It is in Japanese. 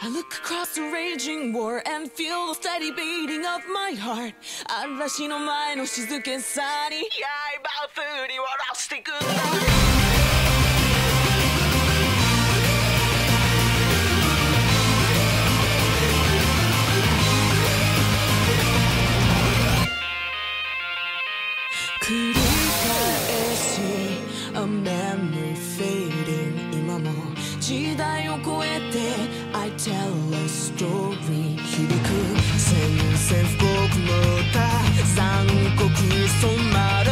I look across the raging war and feel the steady beating of my heart 嵐の前の静けさに刃を振り下ろしてくんだ繰り返し A memory fading 今も時代を超えて I tell a story 響く宣戦布告の歌残酷に染まる